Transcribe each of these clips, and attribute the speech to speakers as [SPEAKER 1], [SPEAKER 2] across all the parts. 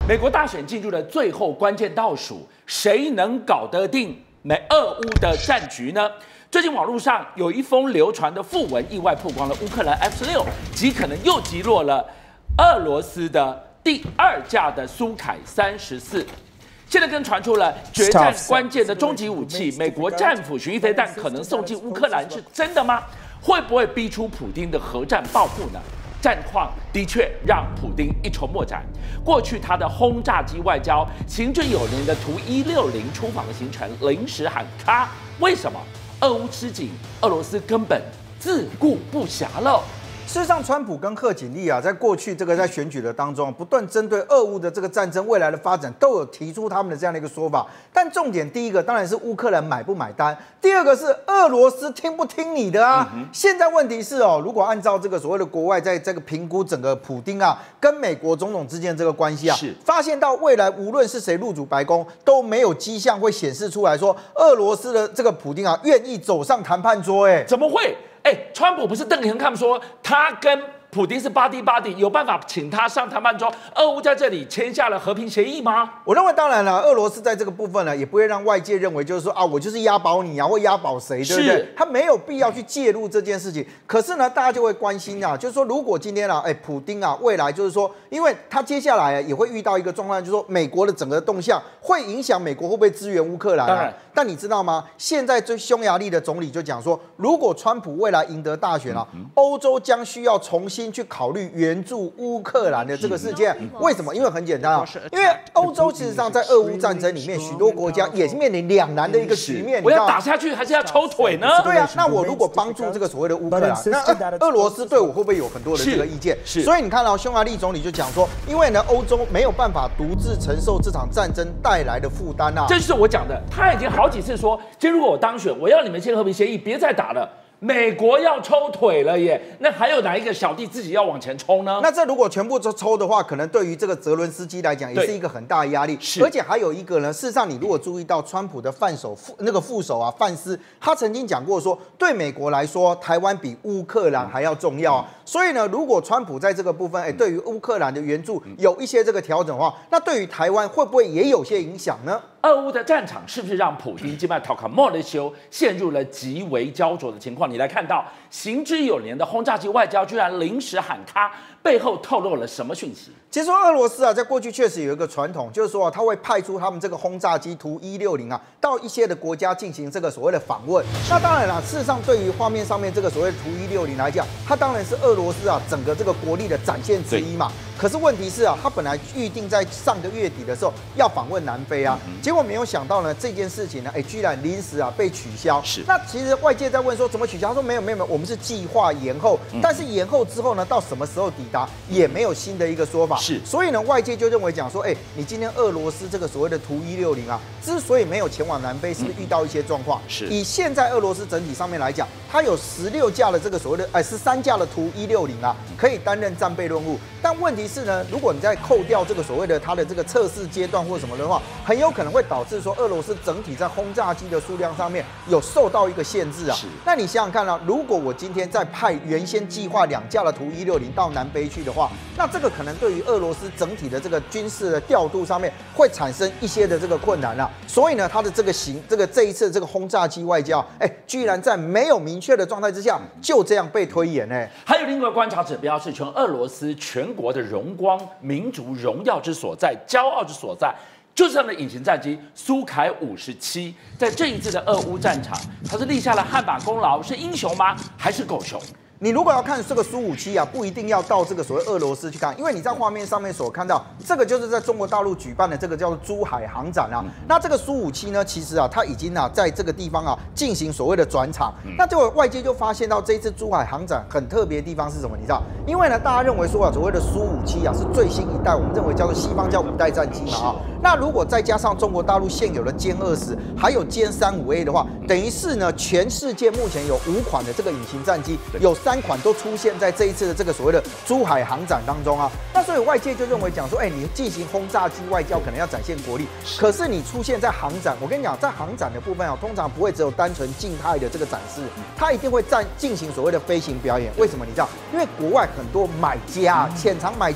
[SPEAKER 1] 美国大选进入了最后关键倒数，谁能搞得定俄乌的战局呢？最近网络上有一封流传的讣文，意外曝光了乌克兰 F-16极可能又击落了俄罗斯的第2架的苏凯34。现在更传出了决战关键的终极武器——美国战斧巡弋飞弹可能送进乌克兰，是真的吗？会不会逼出普丁的核战报复呢？战况的确让普丁一筹莫展。过去他的轰炸机外交行之有年的图160出访的行程临时喊卡，为什么？俄乌吃紧，俄罗斯根本自顾不暇了。
[SPEAKER 2] 事实上，川普跟贺锦丽啊，在过去在选举的当中，不断针对俄乌的这个战争未来的发展，都有提出他们的这样的一个说法。但重点第一个当然是乌克兰买不买单，第二个是俄罗斯听不听你的啊。现在问题是哦，如果按照这个所谓的国外在这个评估整个普丁啊跟美国总统之间的这个关系啊，发现到未来无论是谁入主白宫，都没有迹象会显示出来说俄罗斯的这个普丁啊愿意走上谈判桌。
[SPEAKER 1] 怎么会？川普不是邓肯看说他跟普丁是buddy，有办法请他上谈判桌，俄乌在这里签下了和平协议吗？
[SPEAKER 2] 我认为当然了，俄罗斯在这个部分呢，也不会让外界认为就是说啊，我就是押宝你啊，或押宝谁，对不对？他没有必要去介入这件事情。可是呢，大家就会关心啊，就是说如果今天啊，普丁啊，未来就是说，因为他接下来也会遇到一个状况，就是说美国的整个动向会影响美国会不会支援乌克兰。当然，但你知道吗？现在匈牙利的总理就讲说，如果川普未来赢得大选啊，欧洲将需要重新去考虑援助乌克兰的这个事件。为什么？因为很简单啊，因为欧洲事实上在俄乌战争里面，许多国家也是面临两难的一个局面。
[SPEAKER 1] 我要打下去还是要抽腿呢？
[SPEAKER 2] 对啊，那我如果帮助这个所谓的乌克兰，那俄罗斯对我会不会有很多的这个意见？所以你看到匈牙利总理就讲说，因为呢欧洲没有办法独自承受这场战争带来的负担啊。
[SPEAKER 1] 这就是我讲的，他已经好几次说，今天如果我当选，我要你们签和平协议，别再打了。美国要抽腿了耶，那还有哪一个小弟自己要往前冲呢？
[SPEAKER 2] 那这如果全部都抽的话，可能对于这个泽伦斯基来讲，也是一个很大的压力。而且还有一个呢，事实上你如果注意到川普的副手啊，范斯，他曾经讲过说，对美国来说，台湾比乌克兰还要重要啊。所以呢，如果川普在这个部分，对于乌克兰的援助有一些这个调整的话，那对于台湾会不会也有些影响呢？
[SPEAKER 1] 俄乌的战场是不是让普丁击败塔卡莫的修陷入了极为焦灼的情况？你来看到行之有年的轰炸机外交居然临时喊卡，背后透露了什么讯息？
[SPEAKER 2] 其实俄罗斯啊，在过去确实有一个传统，就是说他会派出他们这个轰炸机图160啊，到一些的国家进行这个所谓的访问。那当然啦，事实上对于画面上面这个所谓的图160来讲，它当然是俄罗斯啊整个这个国力的展现之一嘛。可是问题是啊，他本来预定在上个月底的时候要访问南非啊，结果没有想到呢，这件事情呢，居然临时啊被取消。那其实外界在问说怎么取消？他说没有，我们是计划延后，但是延后之后呢，到什么时候抵达也没有新的一个说法。所以呢，外界就认为讲说，你今天俄罗斯这个所谓的图160啊，之所以没有前往南非，是不是遇到一些状况？以现在俄罗斯整体上面来讲，它有16架的这个所谓的13架的图160啊，可以担任战备任务。但问题是呢，如果你再扣掉这个所谓的它的这个测试阶段或什么的话，很有可能会导致说俄罗斯整体在轰炸机的数量上面有受到一个限制啊。那你想想看啊，如果我今天再派原先计划2架的图160到南非去的话，那这个可能对于俄罗斯整体的这个军事的调度上面会产生一些的这个困难啊。所以呢，它的这一次这个轰炸机外交，居然在没有明确的状态之下，就这样被推演。
[SPEAKER 1] 还有另一个观察指标是，全俄罗斯全国的荣光、民族荣耀之所在、骄傲之所在，就是他们的隐形战机苏凯57。在这一次的俄乌战场，它是立下了汗马功劳，是英雄吗？还是狗熊？
[SPEAKER 2] 你如果要看这个苏57啊，不一定要到这个所谓俄罗斯去看，因为你在画面上面所看到，这个就是在中国大陆举办的这个叫做珠海航展啊。那这个苏57呢，其实啊，它已经啊在这个地方啊进行所谓的转场。那就外界就发现到这一次珠海航展很特别的地方是什么？你知道？因为呢，大家认为说啊，所谓的苏57啊是最新一代，我们认为叫做西方叫5代战机嘛啊。那如果再加上中国大陆现有的歼20，还有歼35A 的话，等于是呢，全世界目前有5款的这个隐形战机，有3款都出现在这一次的这个所谓的珠海航展当中啊。那所以外界就认为讲说，你进行轰炸机外交可能要展现国力，可是你出现在航展，我跟你讲，在航展的部分啊，通常不会只有单纯静态的这个展示，它一定会进行所谓的飞行表演。为什么？你知道？因为国外很多买家、潜藏买家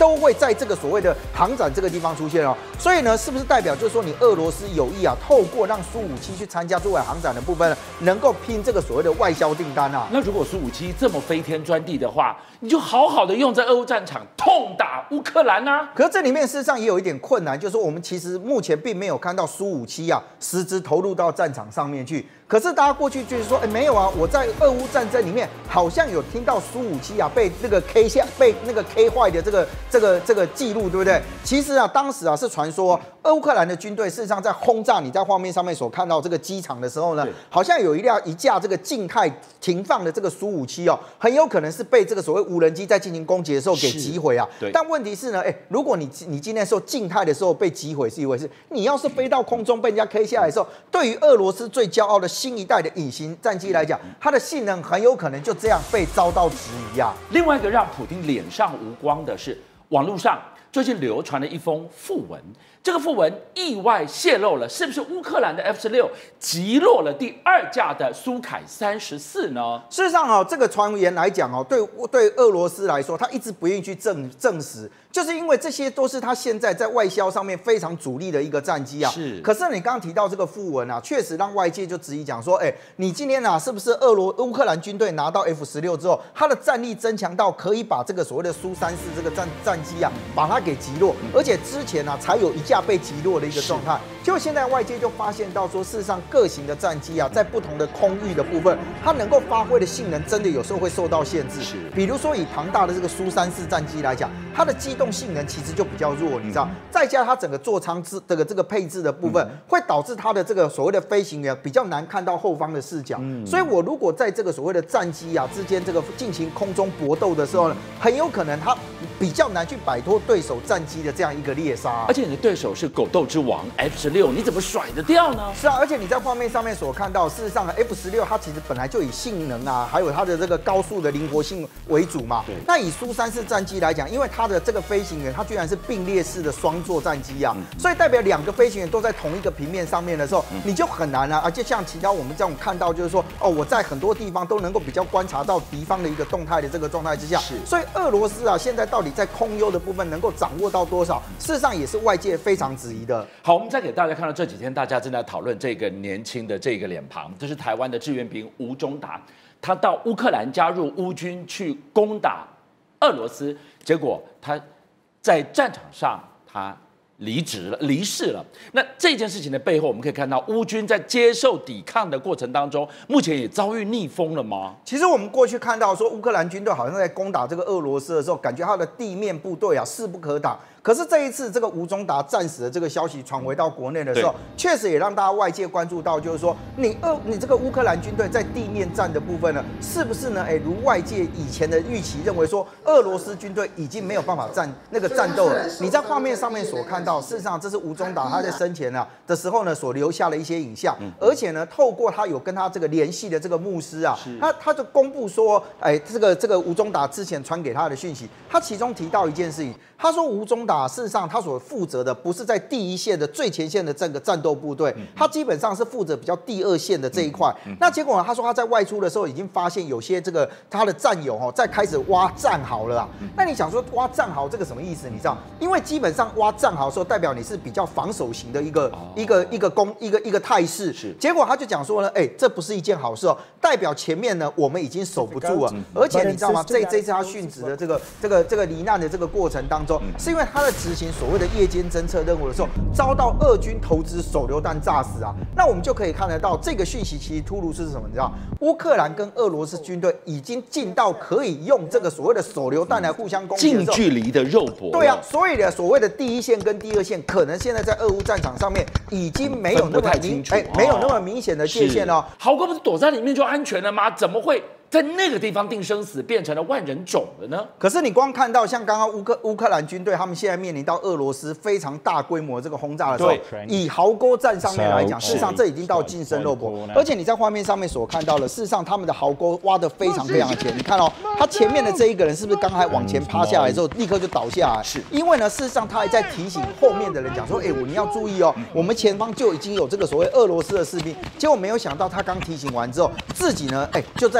[SPEAKER 2] 都会在这个所谓的航展这个地方出现哦。所以呢，是不是代表就是说你俄罗斯有意啊，透过让苏57去参加作为航展的部分呢，能够拼这个所谓的外销订单啊？
[SPEAKER 1] 那如果苏57这么飞天专地的话，你就好好的用在俄乌战场痛打乌克兰啊！
[SPEAKER 2] 可是这里面事实上也有一点困难，就是说我们其实目前并没有看到苏57啊实质投入到战场上面去。可是大家过去就是说，没有啊，我在俄乌战争里面好像有听到苏57啊被那个 K 下被那个 K 坏的这个记录，对不对？其实啊，当时啊是传说乌克兰的军队事实上在轰炸你在画面上面所看到这个机场的时候呢，好像有一架这个静态停放的这个苏57哦，很有可能是被这个所谓无人机在进行攻击的时候给击毁啊。但问题是呢，如果你今天说静态的时候被击毁是一回事，你要是飞到空中被人家 K 下来的时候，对于俄罗斯最骄傲的新一代的隐形战机来讲，它的性能很有可能就这样被遭到质疑啊。
[SPEAKER 1] 另外一个让普丁脸上无光的是，网络上最近流传了一封讣文，这个讣文意外泄露了，是不是乌克兰的 F-16击落了第2架的苏凯34呢？
[SPEAKER 2] 事实上哦，这个传言来讲哦，对俄罗斯来说，他一直不愿意去证实。就是因为这些都是他现在在外销上面非常主力的一个战机啊。
[SPEAKER 1] 是。
[SPEAKER 2] 可是你刚刚提到这个讣文啊，确实让外界就质疑讲说，你今天啊，是不是乌克兰军队拿到 F-16之后，它的战力增强到可以把这个所谓的苏34这个战机啊，把它给击落，而且之前啊才有一架被击落的一个状态。结果现在外界就发现到说，事实上各型的战机啊，在不同的空域的部分，它能够发挥的性能真的有时候会受到限制。
[SPEAKER 1] 是。
[SPEAKER 2] 比如说以庞大的这个苏34战机来讲，它的机动性能其实就比较弱，你知道，再加它整个座舱这个配置的部分，会导致它的这个所谓的飞行员比较难看到后方的视角。所以我如果在这个所谓的战机啊之间这个进行空中搏斗的时候呢，很有可能它比较难去摆脱对手战机的这样一个猎杀。
[SPEAKER 1] 而且你的对手是狗斗之王 F-16，你怎么甩得掉呢？
[SPEAKER 2] 是啊，而且你在画面上面所看到，事实上 F-16它其实本来就以性能啊，还有它的这个高速的灵活性为主嘛。对。那以苏34战机来讲，因为它的这个飞行员，它居然是并列式的双座战机啊，所以代表2个飞行员都在同一个平面上面的时候，你就很难啊。就像其他我们这种看到，就是说，我在很多地方都能够比较观察到敌方的一个动态的这个状态之下，所以俄罗斯啊，现在到底在空优的部分能够掌握到多少，事实上也是外界非常质疑的。
[SPEAKER 1] 好，我们再给大家看到这几天大家正在讨论这个年轻的这个脸庞，这是台湾的志愿兵吴忠达，他到乌克兰加入乌军去攻打俄罗斯，结果他在战场上他离世了。那这件事情的背后，我们可以看到乌军在接受抵抗的过程当中，目前也遭遇逆风了吗？
[SPEAKER 2] 其实我们过去看到说，乌克兰军队好像在攻打这个俄罗斯的时候，感觉他的地面部队啊势不可挡。可是这一次，这个吴忠达战死的这个消息传回到国内的时候，确实也让大家外界关注到，就是说，你这个乌克兰军队在地面战的部分呢，是不是呢？如外界以前的预期认为说，俄罗斯军队已经没有办法战斗了。你在画面上面所看到，事实上这是吴忠达他在生前啊的时候呢所留下的一些影像，而且呢，透过他有跟他这个联系的这个牧师啊，他就公布说，这个吴忠达之前传给他的讯息，他其中提到一件事情，他说吴忠达事实上他所负责的不是在第一线的最前线的这个战斗部队，他基本上是负责比较第2线的这一块。那结果呢，他说他在外出的时候已经发现有些这个他的战友在开始挖战壕了啊。那你想说挖战壕这个什么意思？你知道，因为基本上挖战壕的时候，代表你是比较防守型的一个态势。结果他就讲说呢，这不是一件好事哦，代表前面呢我们已经守不住了。而且你知道吗？这次他殉职的这个罹难的这个过程当中，是因为他在执行所谓的夜间侦测任务的时候，遭到俄军投掷手榴弹炸死啊。那我们就可以看得到，这个讯息其实突如是什么？你知道，乌克兰跟俄罗斯军队已经近到可以用这个所谓的手榴弹来互相攻击的时候，
[SPEAKER 1] 近距离的肉搏。
[SPEAKER 2] 对啊，所以呢，所谓的第1线跟第2线，可能现在在俄乌战场上面已经没有那么没有那么明显的界限了。
[SPEAKER 1] 豪哥不是躲在里面就安全了吗？怎么会在那个地方定生死，变成了万人冢了呢？
[SPEAKER 2] 可是你光看到像刚刚乌克兰军队，他们现在面临到俄罗斯非常大规模的这个轰炸的时候，以壕沟战上面来讲，事实上这已经到近身肉搏。而且你在画面上面所看到的，事实上他们的壕沟挖得非常非常浅。你看哦，他前面的这一个人是不是刚才往前趴下来之后，立刻就倒下来？是因为呢，事实上他还在提醒后面的人讲说，你要注意哦，我们前方就已经有这个所谓俄罗斯的士兵。结果没有想到他刚提醒完之后，自己呢，就在这个壕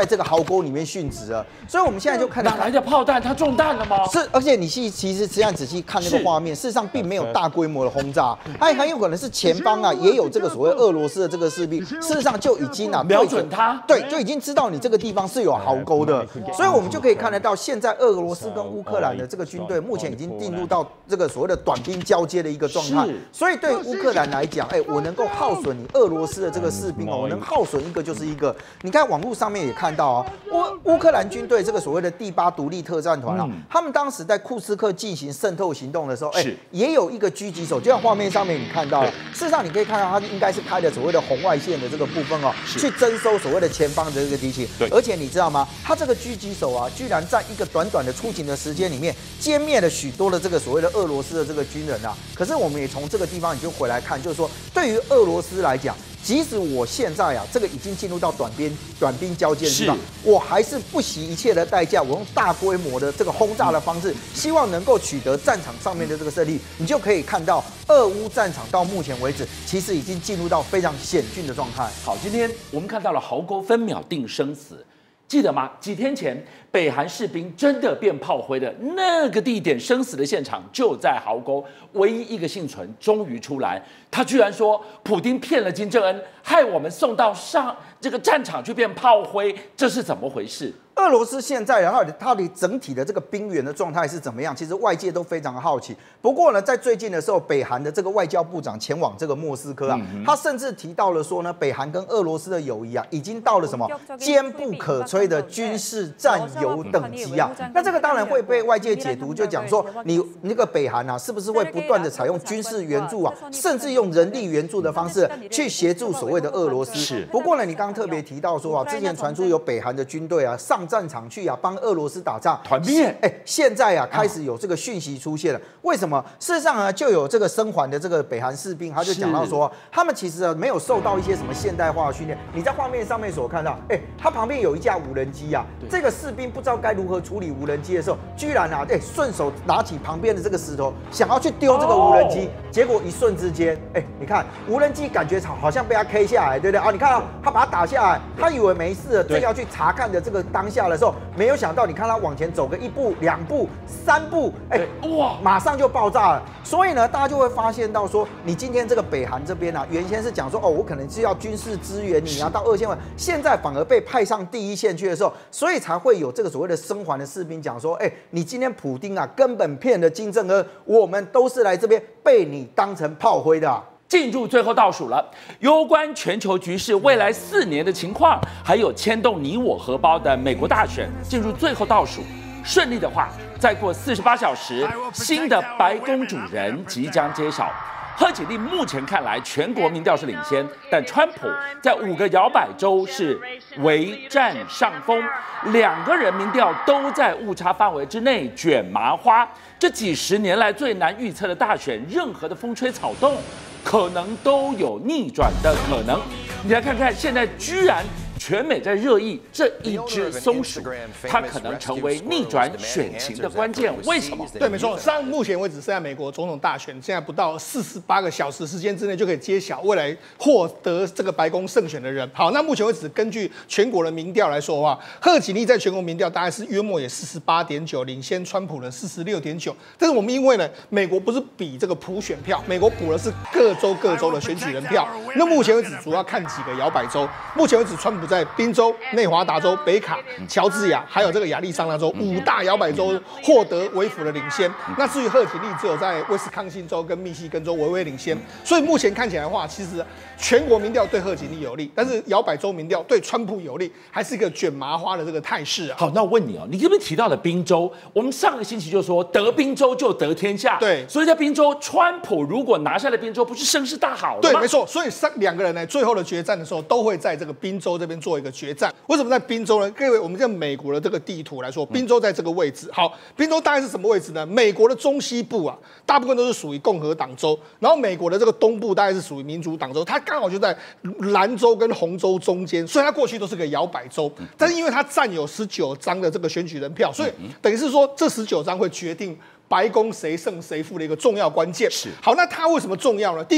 [SPEAKER 2] 沟里面殉职了。所以我们现在就看到
[SPEAKER 1] 哪来的炮弹？他中弹了吗？
[SPEAKER 2] 是，而且你其实实际上仔细看那个画面，事实上并没有大规模的轰炸，它很有可能是前方啊也有这个所谓俄罗斯的这个士兵，事实上就已经
[SPEAKER 1] 瞄准他，
[SPEAKER 2] 对，就已经知道你这个地方是有壕沟的，所以我们就可以看得到，现在俄罗斯跟乌克兰的这个军队目前已经进入到这个所谓的短兵交接的一个状态，所以对乌克兰来讲，我能够耗损你俄罗斯的这个士兵哦，我能耗损一个就是一个。你看网络上面也看到啊，乌克兰军队这个所谓的第8独立特战团啊，他们当时在库斯克进行渗透行动的时候，也有一个狙击手，就像画面上面你看到了，事实上你可以看到他应该是开的所谓的红外线的这个部分哦，去征收所谓的前方的这个敌情。而且你知道吗？他这个狙击手啊，居然在一个短短的出勤的时间里面，歼灭了许多的这个所谓的俄罗斯的这个军人啊。可是我们也从这个地方你就回来看，就是说对于俄罗斯来讲，即使我现在啊，这个已经进入到短兵交接的地方，我还是不惜一切的代价，我用大规模的这个轰炸的方式，希望能够取得战场上面的这个胜利。你就可以看到，俄乌战场到目前为止，其实已经进入到非常险峻的状态。
[SPEAKER 1] 好，今天我们看到了壕沟分秒定生死。记得吗？几天前，北韩士兵真的变炮灰的那个地点，生死的现场就在壕沟，唯一一个幸存终于出来。他居然说，普丁骗了金正恩，害我们送到这个战场去变炮灰，这是怎么回事？
[SPEAKER 2] 俄罗斯现在它的整体的这个兵员的状态是怎么样？其实外界都非常的好奇。不过呢，在最近的时候，北韩的这个外交部长前往这个莫斯科啊，他甚至提到了说呢，北韩跟俄罗斯的友谊啊，已经到了什么坚不可摧的军事战友等级啊。那这个当然会被外界解读，就讲说你那个北韩啊，是不是会不断的采用军事援助啊，甚至用人力援助的方式去协助所谓的俄罗斯？是。不过呢，你刚刚特别提到说啊，之前传出有北韩的军队啊上战场去啊，帮俄罗斯打仗，
[SPEAKER 1] 团灭。
[SPEAKER 2] 现在啊，开始有这个讯息出现了。为什么？事实上呢，就有这个生还的这个北韩士兵，他就讲到说，他们其实没有受到一些什么现代化的训练。你在画面上面所看到，他旁边有一架无人机啊，这个士兵不知道该如何处理无人机的时候，居然啊，顺手拿起旁边的这个石头，想要去丢这个无人机，结果一瞬之间，你看无人机感觉好像被他 K 下来，对不对啊？你看啊，他把它打下来，他以为没事了，正要去查看的这个当下的时候，没有想到，你看他往前走个1步、2步、3步，哇，马上就爆炸了。所以呢，大家就会发现到说，你今天这个北韩这边啊，原先是讲说，我可能是要军事支援你啊，到2线外，现在反而被派上第一线去的时候，所以才会有这个所谓的生还的士兵讲说，你今天普丁啊，根本骗了金正恩，我们都是来这边被你当成炮灰的啊。
[SPEAKER 1] 进入最后倒数了，攸关全球局势未来4年的情况，还有牵动你我荷包的美国大选进入最后倒数。顺利的话，再过48小时，新的白宫主人即将揭晓。贺锦丽目前看来，全国民调是领先，但川普在5个摇摆州是微占上风，2个人民调都在误差范围之内卷麻花。这几10年来最难预测的大选，任何的风吹草动，可能都有逆转的可能。你来看看，现在居然全美在热议这一只松鼠，它可能成为逆转选情的关键。为什么？
[SPEAKER 3] 对，没错。目前为止，现在美国总统大选现在不到48个小时时间之内就可以揭晓未来获得这个白宫胜选的人。好，那目前为止，根据全国的民调来说的话，贺锦丽在全国民调大概是约莫也48.9，领先川普的46.9。但是我们因为呢，美国不是比这个普选票，美国补的是各州的选举人票。那目前为止，主要看几个摇摆州。目前为止，川普在宾州、内华达州、北卡、乔治亚，还有这个亚利桑那州5大摇摆州获得微幅的领先。那至于贺锦丽，只有在威斯康星州跟密西根州微微领先。所以目前看起来的话，其实全国民调对贺锦丽有利，但是摇摆州民调对川普有利，还是一个卷麻花的这个态势啊。
[SPEAKER 1] 好，那我问你哦，你这边提到的宾州，我们上个星期就说得宾州就得天下，
[SPEAKER 3] 对，
[SPEAKER 1] 所以在宾州，川普如果拿下了宾州，不是声势大好了吗？
[SPEAKER 3] 对，没错。所以2个人呢，最后的决战的时候，都会在这个宾州这边做一个决战。为什么在宾州呢？各位，我们在美国的这个地图来说，宾州在这个位置。好，宾州大概是什么位置呢？美国的中西部啊，大部分都是属于共和党州，然后美国的这个东部大概是属于民主党州，它刚好就在蓝州跟红州中间，所以它过去都是个摇摆州。但是因为它占有19张的这个选举人票，所以等于是说这19张会决定白宫谁胜谁负的一个重要关键。
[SPEAKER 1] 是。
[SPEAKER 3] 好，那它为什么重要呢？第一个，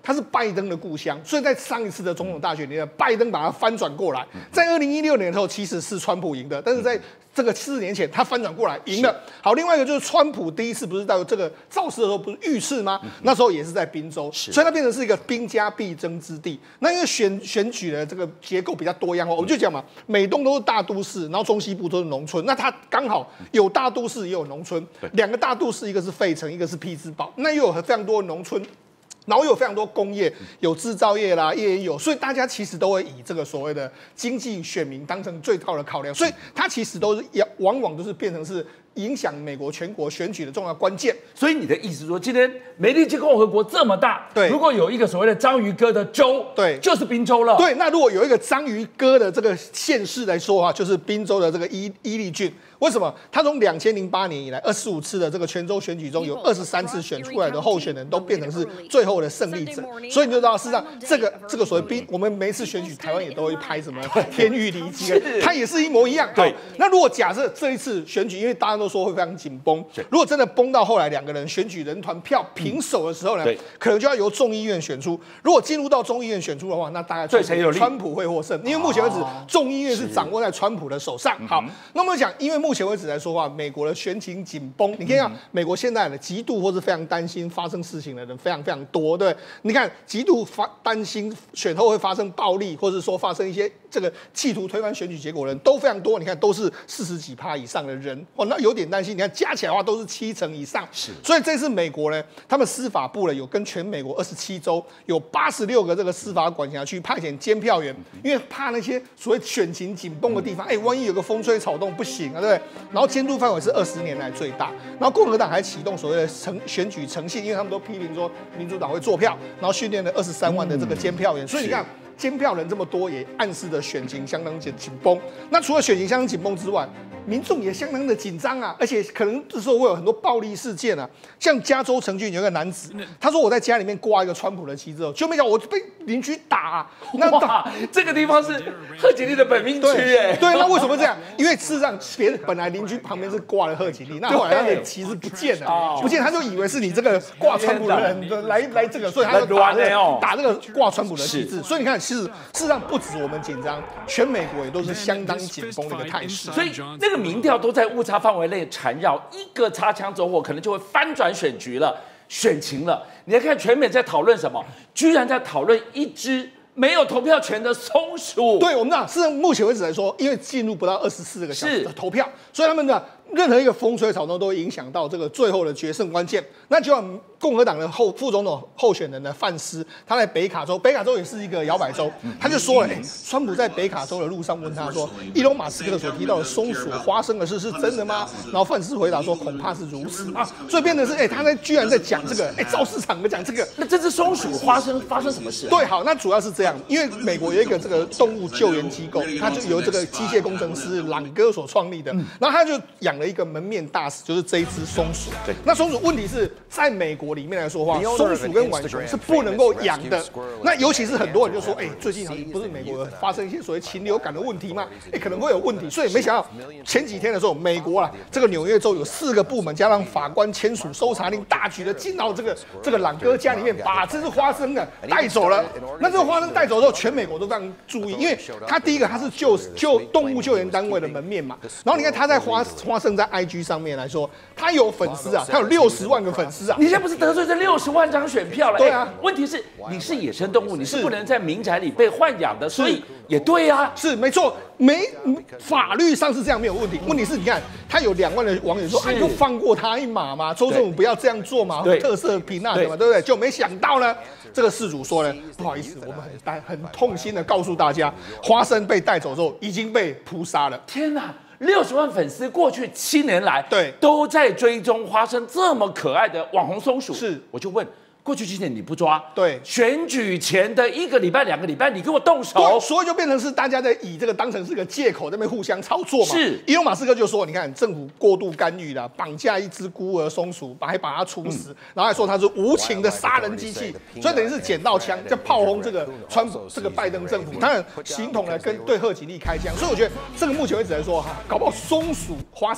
[SPEAKER 3] 它是拜登的故乡，所以在上一次的总统大选里面，拜登把它翻转过来。在2016年的时候，其实是川普赢的，但是在这个4年前，他翻转过来赢了。好，另外一个就是川普第一次不是到这个造势的时候不是遇刺吗？那时候也是在宾州，所以它变成是一个兵家必争之地。那因为选举的这个结构比较多样化，我们就讲嘛，美东都是大都市，然后中西部都是农村，那它刚好有大都市也有农村，两个大都市，一个是费城，一个是匹兹堡，那又有非常多的农村。然后有非常多工业，有制造业啦，也有，所以大家其实都会以这个所谓的经济选民当成最高的考量，所以它其实都是往往都是变成是影响美国全国选举的重要关键。
[SPEAKER 1] 所以你的意思是说，今天美利坚共和国这么大，
[SPEAKER 3] 对，
[SPEAKER 1] 如果有一个所谓的章鱼哥的州，
[SPEAKER 3] 对，
[SPEAKER 1] 就是宾州了。
[SPEAKER 3] 对，那如果有一个章鱼哥的这个县市来说的话，就是宾州的这个伊利郡。为什么？他从2008年以来25次的这个全州选举中，有23次选出来的候选人都变成是最后的胜利者，所以你就知道，事实上这个所谓我们每一次选举，台湾也都会拍什么天域离基，它也是一模一样。对，那如果假设这一次选举，因为大家都说会非常紧绷，如果真的崩到后来两个人选举人团票平手的时候呢，可能就要由众议院选出。如果进入到众议院选出的话，那大概对谁有利？川普会获胜，因为目前为止众议院是掌握在川普的手上。好，那么讲，因为目前为止来说话，美国的选情紧绷。你看，美国现在的极度或是非常担心发生事情的人非常非常多，对？你看，极度担心选后会发生暴力，或者说发生一些这个企图推翻选举结果的人都非常多。你看，都是40几%以上的人哦，那有点担心。你看加起来的话都是70%以上。是，所以这次美国呢，他们司法部呢有跟全美国27州有86个这个司法管辖区派遣监票员，因为怕那些所谓选情紧绷的地方，万一有个风吹草动不行啊，对不对？然后监督范围是20年来最大，然后共和党还启动所谓的选举诚信，因为他们都批评说民主党会做票，然后训练了23万的这个监票员，所以你看监票人这么多，也暗示着选情相当紧绷。那除了选情相当紧绷之外，民众也相当的紧张啊，而且可能这时候会有很多暴力事件啊。像加州城郡有一个男子，他说我在家里面挂一个川普的旗帜，就没想我被邻居打啊。
[SPEAKER 1] 哇，这个地方是贺锦丽的本命区哎。
[SPEAKER 3] 对，那为什么这样？因为事实上本来邻居旁边是挂了贺锦丽，那后来他的旗帜不见了，不见他就以为是你这个挂川普的人来这个，所以他就打这个挂川普的旗帜。所以你看，事实上不止我们紧张，全美国也都是相当紧绷的一个态势。
[SPEAKER 1] 所以那个民调都在误差范围内缠绕，一个擦枪走火，可能就会翻转选局了、选情了。你来看全美在讨论什么？居然在讨论一只没有投票权的松鼠。
[SPEAKER 3] 对，我们讲，是目前为止来说，因为进入不到24个小时的投票，所以他们的任何一个风吹草动都会影响到这个最后的决胜关键。那就像共和党的副总统候选人的范斯，他在北卡州也是一个摇摆州，他就说了，川普在北卡州的路上问他说，伊隆马斯克所提到的松鼠花生的事是真的吗？然后范斯回答说，恐怕是如此啊。所以变成是，他居然在讲这个，造市场的讲这个。
[SPEAKER 1] 那这只松鼠发生什么事？
[SPEAKER 3] 对，好，那主要是这样，因为美国有一个这个动物救援机构，它就由这个机械工程师朗哥所创立的，然后他就养了一个门面大使，就是这一只松鼠。对，那松鼠问题是在美国里面来说的话，松鼠跟浣熊是不能够养的。那尤其是很多人就说，最近不是美国发生一些所谓禽流感的问题吗？可能会有问题。所以没想到前几天的时候，美国这个纽约州有4个部门加上法官签署搜查令，大举的进到这个朗哥家里面，把这只花生带走了。那这个花生带走之后，全美国都非常注意，因为他第一个他是救动物救援单位的门面嘛。然后你看他在花生在 IG 上面来说，他有粉丝啊，他有60万个粉丝啊。
[SPEAKER 1] 你现在不是得罪这60万张选票了？
[SPEAKER 3] 对啊，
[SPEAKER 1] 问题是你是野生动物，你是不能在民宅里被豢养的，所以也对啊，
[SPEAKER 3] 是没错，法律上是这样没有问题。问题是你看，他有2万的网友说，就放过他一马嘛，州政府不要这样做嘛，特赦评啊什么，对不对？就没想到呢，这个事主说呢，不好意思，我们很痛心的告诉大家，花生被带走之后已经被扑杀了。
[SPEAKER 1] 天哪！60万粉丝过去7年来，
[SPEAKER 3] 对，
[SPEAKER 1] 都在追踪花生这么可爱的网红松鼠。
[SPEAKER 3] 是，
[SPEAKER 1] 我就问，过去7年你不抓，
[SPEAKER 3] 对，
[SPEAKER 1] 选举前的1个礼拜、2个礼拜，你给我动手，
[SPEAKER 3] 对，所以就变成是大家在以这个当成是个借口，在那边互相操作嘛。
[SPEAKER 1] 是，
[SPEAKER 3] 伊隆马斯克就说，你看政府过度干预了，绑架一只孤儿松鼠，还把它处死，然后还说它是无情的杀人机器，所以等于是捡到枪，在炮轰这个这个拜登政府，当然形同呢对贺锦丽开枪。所以我觉得这个目前为止来说，搞不好松鼠花生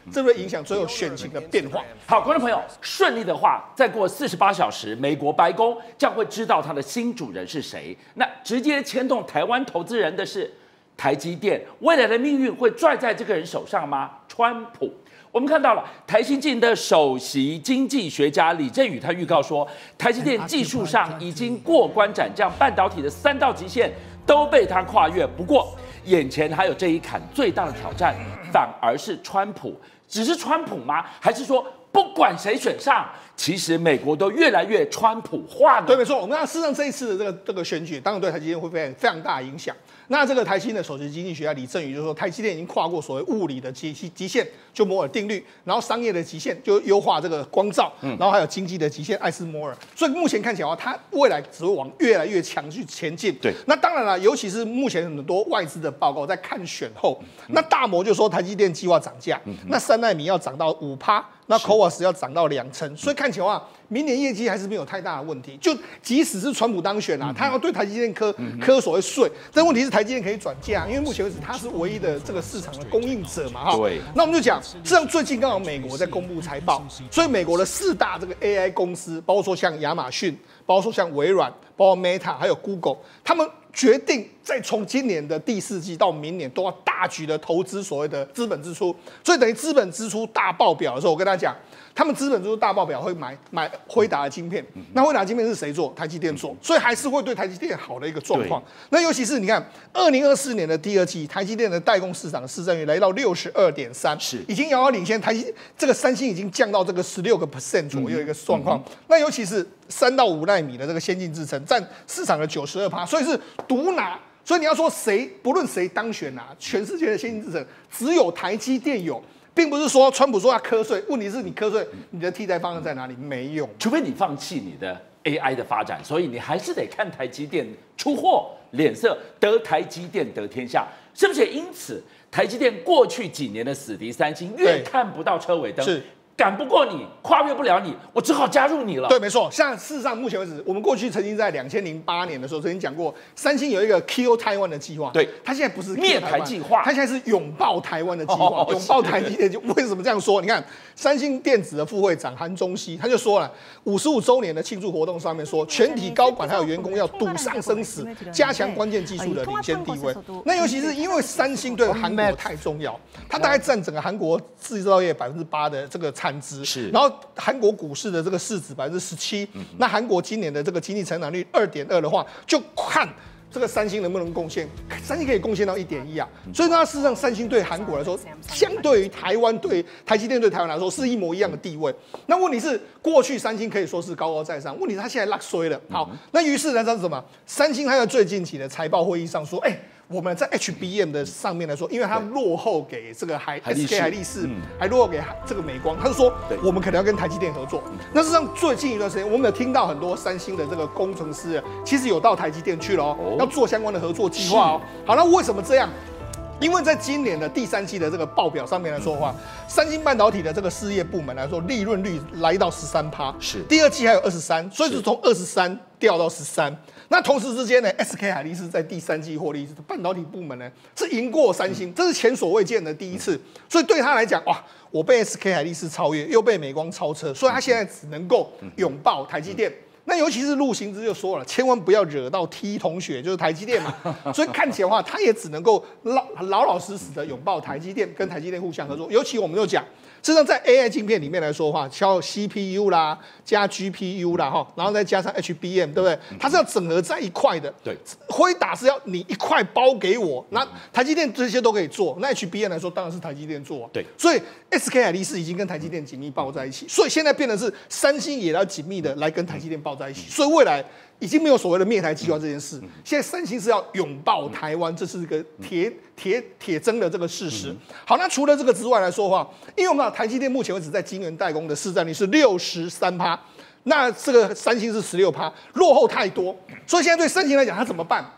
[SPEAKER 3] 这会影响最后选情的变化。
[SPEAKER 1] 好，观众朋友，顺利的话，再过48小时，美国白宫将会知道它的新主人是谁。那直接牵动台湾投资人的是台积电，未来的命运会拽在这个人手上吗？川普。我们看到了台新进的首席经济学家李振宇，他预告说，台积电技术上已经过关斩将，半导体的3道极限都被他跨越。不过，眼前还有这一坎，最大的挑战反而是川普。只是川普吗？还是说不管谁选上，其实美国都越来越川普化呢？
[SPEAKER 3] 对，没错。我们看，事实上这一次的这个选举，当然对台积电会非常大的影响。那这个台新的首席经济学家李振宇就说，台积电已经跨过所谓物理的极限，就摩尔定律，然后商业的极限就优化这个光照，然后还有经济的极限艾斯摩尔。所以目前看起来的话，它未来只会往越来越强去前进。
[SPEAKER 1] 对，
[SPEAKER 3] 那当然了，尤其是目前很多外资的报告在看选后，那大摩就说台积电计划涨价，那3奈米要涨到5%。那 CoWoS 要涨到2成，所以看起来的话，明年业绩还是没有太大的问题。就即使是川普当选他要对台积电科所谓税，但问题是台积电可以转嫁，因为目前为止它是唯一的这个市场的供应者嘛，哈。
[SPEAKER 1] 对。
[SPEAKER 3] 那我们就讲，实际上最近刚好美国在公布财报，所以美国的4大这个 AI 公司，包括说像亚马逊，包括说像微软，包括 Meta， 还有 Google， 他们决定再从今年的第4季到明年都要大举的投资所谓的资本支出，所以等于资本支出大爆表的时候，我跟大家讲，他们资本支出大爆表会买辉达的晶片，那辉达晶片是谁做？台积电做，所以还是会对台积电好的一个状况。那尤其是你看，2024年的第2季，台积电的代工市场的市占率来到62.3%，是已经遥遥领先这个三星已经降到这个16% 左右一个状况。那尤其是3到5奈米的这个先进制程占市场的92%，所以是独拿。所以你要说谁，不论谁当选啊，全世界的先进制程只有台积电有，并不是说川普说要瞌睡，问题是你瞌睡，你的替代方案在哪里？没有，
[SPEAKER 1] 除非你放弃你的 AI 的发展，所以你还是得看台积电出货脸色，得台积电得天下，是不是？因此，台积电过去几年的死敌三星，越看不到车尾灯。是。赶不过你，跨越不了你，我只好加入你了。
[SPEAKER 3] 对，没错。像事实上，目前为止，我们过去曾经在2008年的时候曾经讲过，三星有一个 Kill Taiwan 的计划。
[SPEAKER 1] 对，
[SPEAKER 3] 它现在不是
[SPEAKER 1] 灭台计划，
[SPEAKER 3] 它现在是拥抱台湾的计划，拥抱台积电。为什么这样说？你看，三星电子的副会长韩中熙他就说了，55周年的庆祝活动上面说，全体高管还有员工要赌上生死，加强关键技术的领先地位。那尤其是因为三星对韩国太重要，它大概占整个韩国制造业8%的这个产值，
[SPEAKER 1] 是，
[SPEAKER 3] 然后韩国股市的这个市值17%，那韩国今年的这个经济成长率2.2%的话，就看这个三星能不能贡献，三星可以贡献到1.1啊，所以呢，事实上三星对韩国来说，相对于台湾对台积电对台湾来说是一模一样的地位。那问题是，过去三星可以说是高高在上，问题是它现在落衰了。好，那于是呢，它是什么？三星还在最近期的财报会议上说，我们在 HBM 的上面来说，因为它落后给这个SK 海力士，还落后给这个美光，他就说我们可能要跟台积电合作。那事实上最近一段时间，我们有听到很多三星的这个工程师，其实有到台积电去了哦，要做相关的合作计划哦。好，那为什么这样？因为在今年的第3季的这个报表上面来说的话，三星半导体的这个事业部门来说，利润率来到13%，是第2季还有23%，所以是从23掉到13%。那同时之间呢 ，SK 海力士在第3季获利，半导体部门呢是赢过三星，这是前所未见的第一次。所以对他来讲，哇，我被 SK 海力士超越，又被美光超车，所以他现在只能够拥抱台积电。那尤其是陆行之就说了，千万不要惹到 T 同学，就是台积电嘛。所以看起来的话，他也只能够老实的拥抱台积电，跟台积电互相合作。尤其我们就讲，事实上在 AI 晶片里面来说的话，像 CPU 啦，加 GPU 啦，哈，然后再加上 HBM， 对不对？它是要整合在一块的。对，辉达是要你一块包给我，那台积电这些都可以做。那 HBM 来说，当然是台积电做。对，所以 SK 海力士已经跟台积电紧密抱在一起，所以现在变成是三星也要紧密的来跟台积电抱在一起。所以未来已经没有所谓的灭台计划这件事，现在三星是要拥抱台湾，这是一个铁真的这个事实。好，那除了这个之外来说的话，因为我们知道台积电目前为止在晶圆代工的市占率是63%，那这个三星是16%，落后太多，所以现在对三星来讲，它怎么办？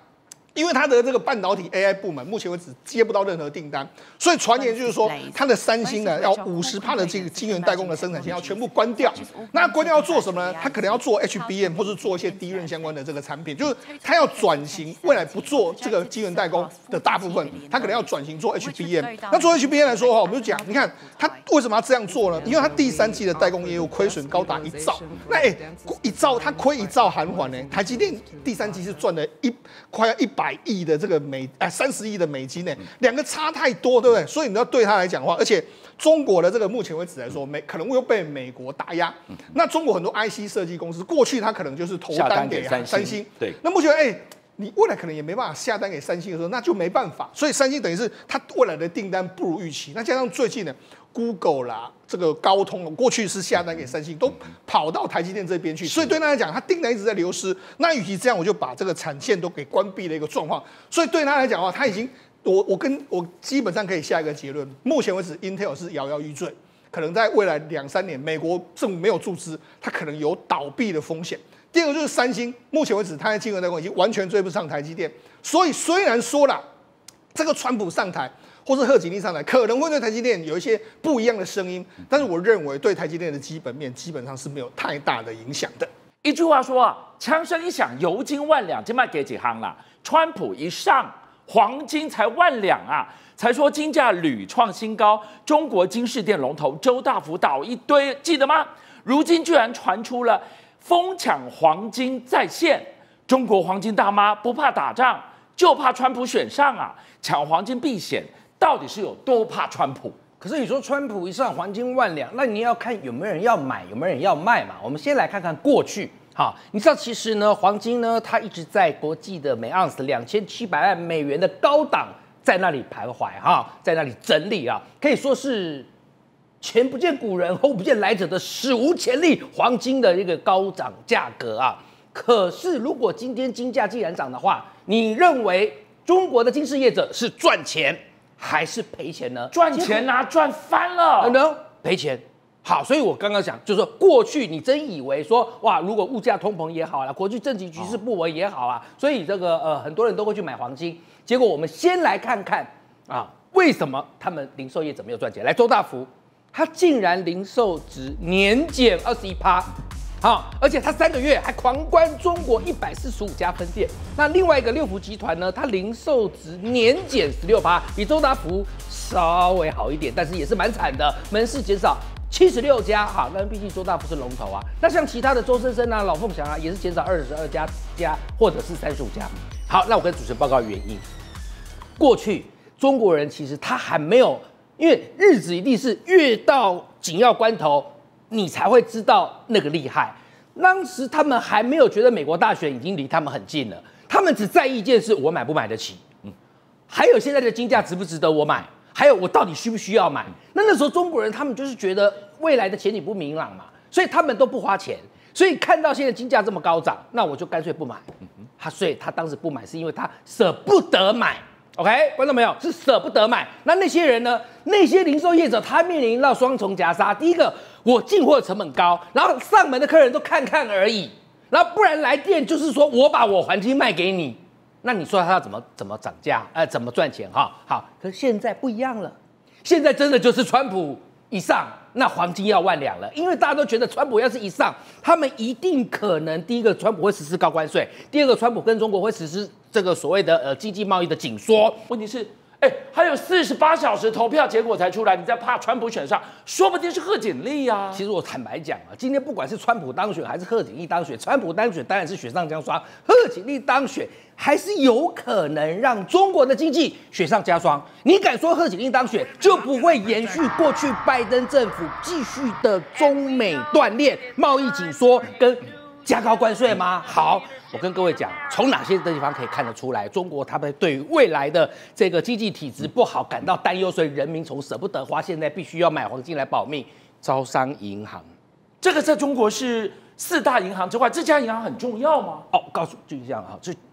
[SPEAKER 3] 因为它的这个半导体 AI 部门目前为止接不到任何订单，所以传言就是说，它的三星呢要50%的这个晶圆代工的生产线要全部关掉。那关掉要做什么呢？它可能要做 HBM 或是做一些低润相关的这个产品，就是它要转型，未来不做这个晶圆代工的大部分，它可能要转型做 HBM。那做 HBM 来说哈，我们就讲，你看它为什么要这样做呢？因为它第3季的代工业务亏损高达1兆，那1兆它亏1兆韩元呢，台积电第3季是赚了快要100亿的这个30亿的美金呢，两个差太多，对不对？所以你要对他来讲的话，而且中国的这个目前为止来说，可能会被美国打压。那中国很多 IC 设计公司，过去他可能就是投单给三星，对。那目前你未来可能也没办法下单给三星的时候，那就没办法。所以三星等于是他未来的订单不如预期。那加上最近呢，Google 啦，这个高通，过去是下单给三星，都跑到台积电这边去，所以对他来讲，他订单一直在流失。那与其这样，我就把这个产线都给关闭的一个状况。所以对他来讲的话，他已经，我基本上可以下一个结论：目前为止 ，Intel 是摇摇欲坠，可能在未来2-3年，美国政府没有注资，它可能有倒闭的风险。第二个就是三星，目前为止，它在晶圆代工已经完全追不上台积电。所以虽然说啦，这个川普上台，或是贺锦丽上台，可能会对台积电有一些不一样的声音，但是我认为对台积电的基本面基本上是没有太大的影响的。
[SPEAKER 1] 一句话说啊，枪声一响，油金万两，就卖给几行了。川普一上，黄金才1万两啊，才说金价屡创新高。中国金饰店龙头周大福倒一堆，记得吗？如今居然传出了疯抢黄金在线，中国黄金大妈不怕打仗，就怕川普选上啊！抢黄金避险，到底是有多怕川普？
[SPEAKER 4] 可是你说川普一上黄金1万两，那你要看有没有人要买，有没有人要卖嘛？我们先来看看过去。好，你知道其实呢，黄金呢，它一直在国际的每盎司2700万美元的高档，在那里徘徊哈，在那里整理啊，可以说是前不见古人后不见来者的史无前例黄金的一个高涨价格啊。可是如果今天金价既然涨的话，你认为中国的金饰业者是赚钱还是赔钱呢？
[SPEAKER 1] 赚钱啊，赚翻了。
[SPEAKER 4] 赔钱。好，所以我刚刚讲，就是说过去你真以为说哇，如果物价通膨也好啦，国际政局局势不稳也好啊，所以这个很多人都会去买黄金。结果我们先来看看啊，为什么他们零售业者没有赚钱？来，周大福，它竟然零售值年减21%，好，而且它3个月还狂关中国145家分店。那另外一个六福集团呢，它零售值年减16%，比周大福稍微好一点，但是也是蛮惨的，门市减少76家。好，那毕竟周大福是龙头啊。那像其他的周生生啊、老凤祥啊，也是减少22家或者是35家。好，那我跟主持人报告原因。过去中国人其实他还没有，因为日子一定是越到紧要关头，你才会知道那个厉害。当时他们还没有觉得美国大选已经离他们很近了，他们只在意一件事：我买不买得起？还有现在的金价值不值得我买？还有我到底需不需要买？那时候中国人他们就是觉得未来的前景不明朗嘛，所以他们都不花钱。所以看到现在金价这么高涨，那我就干脆不买。所以他当时不买是因为他舍不得买。OK， 观众朋友，是舍不得买。那些人呢？那些零售业者他面临到双重夹杀。第一个，我进货成本高，然后上门的客人都看看而已，然后不然来店就是说我把我黄金卖给你。那你说他要怎么涨价？怎么赚钱？哈，好，可是现在不一样了，现在真的就是川普一上，那黄金要1万两了，因为大家都觉得川普要是一上，他们一定可能第一个川普会实施高关税，第二个川普跟中国会实施这个所谓的经济贸易的紧缩。
[SPEAKER 1] 问题是，还有48小时投票结果才出来，你在怕川普选上，说不定是贺锦丽啊。
[SPEAKER 4] 其实我坦白讲啊，今天不管是川普当选还是贺锦丽当选，川普当选当然是雪上加霜，贺锦丽当选还是有可能让中国的经济雪上加霜。你敢说贺锦丽当选就不会延续过去拜登政府继续的中美断链、贸易紧缩跟加高关税吗？好。我跟各位讲，从哪些地方可以看得出来，中国他们对于未来的这个经济体质不好感到担忧，所以人民从舍不得花，现在必须要买黄金来保命。招商银行，
[SPEAKER 1] 这个在中国是4大银行之外，这家银行很重要吗？
[SPEAKER 4] 告诉就这样啊，这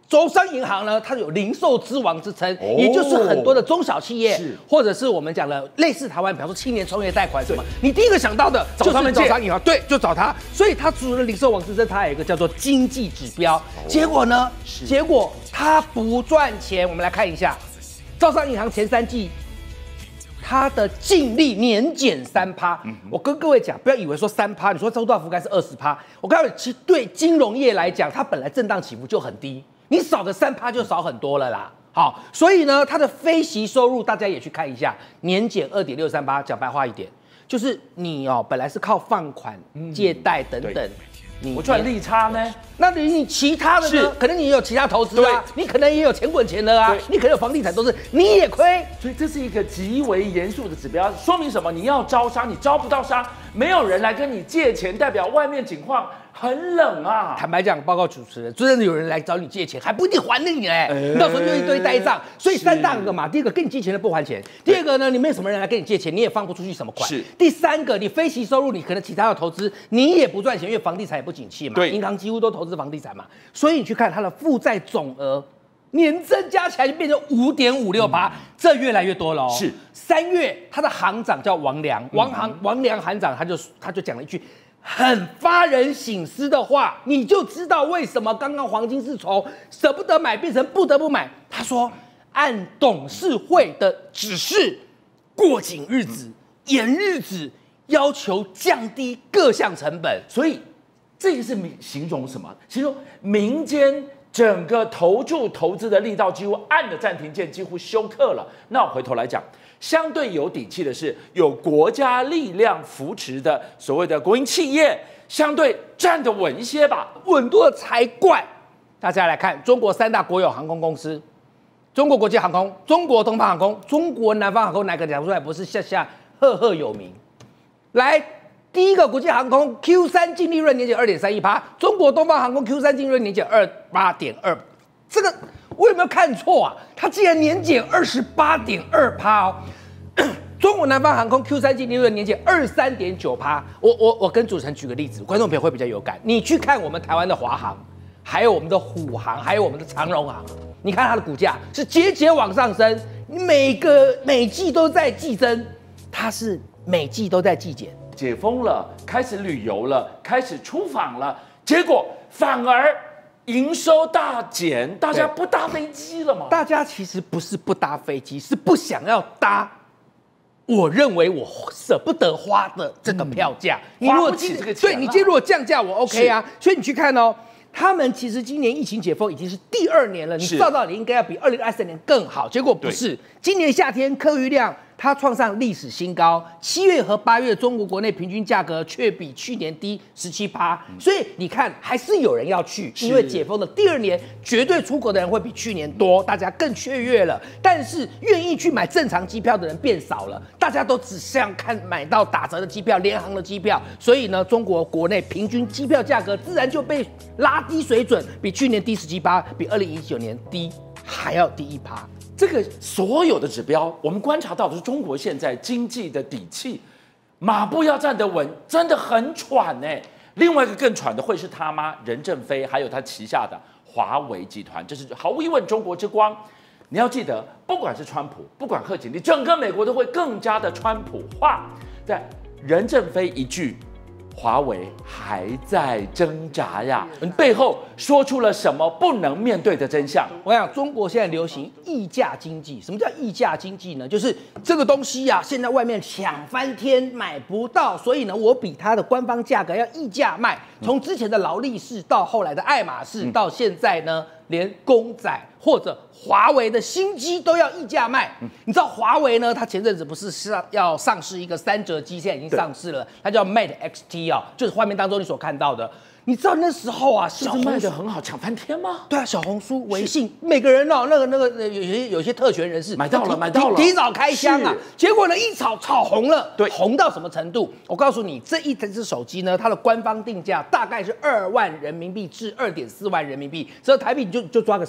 [SPEAKER 4] 招商银行呢，它有零售之王之称，也就是很多的中小企业，或者是我们讲的类似台湾，比方说青年创业贷款什么，你第一个想到的就是招商银行，对，就找它。所以它除了零售王之称，它还有一个叫做经济指标。结果呢？结果它不赚钱。我们来看一下，招商银行前3季。它的净利年减3%，我跟各位讲，不要以为说3%，你说周大福该是20%，我告诉你，其实对金融业来讲，它本来震荡起伏就很低，你少个3%就少很多了啦。好，所以呢，它的非息收入大家也去看一下，年减2.638%，讲白话一点，就是你本来是靠放款、借贷等等。
[SPEAKER 1] 我赚利差呢？
[SPEAKER 4] 那你其他的呢？可能你也有其他投资啊，你可能也有钱滚钱的啊，你可能有房地产投资，你也亏。
[SPEAKER 1] 所以这是一个极为严肃的指标，说明什么？你要招商，你招不到商，没有人来跟你借钱，代表外面情况很冷啊。
[SPEAKER 4] 坦白讲，报告主持人，真的有人来找你借钱，还不一定还你嘞，你到时候就一堆呆账。所以3大个嘛，第一个跟你借钱的不还钱，第二个呢，你没有什么人来跟你借钱，你也放不出去什么款。第三个，你非息收入，你可能其他的投资你也不赚钱，因为房地产也不景气嘛，对，银行几乎都投资房地产嘛，所以你去看它的负债总额。年增加起来就变成5.56%，这越来越多了哦。是3月，他的行长叫王良，王良行长他就讲了一句很发人省思的话，你就知道为什么刚刚黄金是从舍不得买变成不得不买。他说，按董事会的指示，过紧日子、延日子，要求降低各项成本。
[SPEAKER 1] 所以这个是形容什么？形容民间。整个投注投资的力道几乎按了暂停键，几乎休克了。那我回头来讲，相对有底气的是有国家力量扶持的所谓的国营企业，相对站得稳一些吧，
[SPEAKER 4] 稳多才怪。大家来看中国3大国有航空公司：中国国际航空、中国东方航空、中国南方航空，哪个讲出来不是下赫有名？来。第一个国际航空 Q3 净利润年减2.31%，中国东方航空 Q3 净利润年减28.2%，这个我有没有看错啊？它竟然年减28.2%哦！中国南方航空 Q3 净利润年减23.9%。我跟主持人举个例子，观众朋友会比较有感。你去看我们台湾的华航，还有我们的虎航，还有我们的长荣航，你看它的股价是节节往上升，每季都在季增，它是每季都在季减。
[SPEAKER 1] 解封了，开始旅游了，开始出访了，结果反而营收大减，大家不搭飞机了吗？
[SPEAKER 4] 大家其实不是不搭飞机，是不想要搭。我认为我舍不得花的这个票价，
[SPEAKER 1] 你如果起这个钱，
[SPEAKER 4] 对你今天如果降价，我 OK 啊。所以你去看哦，他们其实今年疫情解封已经是第2年了，你照道理应该要比2023年更好，结果不是。今年夏天客运量。它创上历史新高，7月和8月中国国内平均价格却比去年低17%，所以你看还是有人要去，因为解封的第2年，绝对出国的人会比去年多，大家更雀跃了。但是愿意去买正常机票的人变少了，大家都只想看买到打折的机票、联航的机票，所以呢，中国国内平均机票价格自然就被拉低水准，比去年低17%，比2019年低还要低1%。
[SPEAKER 1] 这个所有的指标，我们观察到的是中国现在经济的底气，马步要站得稳，真的很喘哎。另外一个更喘的会是他妈任正非，还有他旗下的华为集团，这是毫无疑问中国之光。你要记得，不管是川普，不管贺锦丽，整个美国都会更加的川普化。在任正非一句。华为还在挣扎呀，背后说出了什么不能面对的真相？
[SPEAKER 4] 我想中国现在流行溢价经济，什么叫溢价经济呢？就是这个东西呀，现在外面抢翻天，买不到，所以呢，我比它的官方价格要溢价卖。从之前的劳力士到后来的爱马仕，到现在呢，连公仔或者华为的新机都要溢价卖。你知道华为呢？它前阵子不是要上市一个3折机，现在已经上市了，它叫 Mate XT 哦，就是画面当中你所看到的。你知道那时候啊，
[SPEAKER 1] 小红书卖得很好，抢翻天吗？
[SPEAKER 4] 对啊，小红书、微信，每个人哦，有些特权人士
[SPEAKER 1] 买到了，
[SPEAKER 4] 提早开箱啊。结果呢，一炒红了，
[SPEAKER 1] 对，
[SPEAKER 4] 红到什么程度？我告诉你，这一只手机呢，它的官方定价大概是2万人民币至2.4万人民币，所以台币你就抓个10万。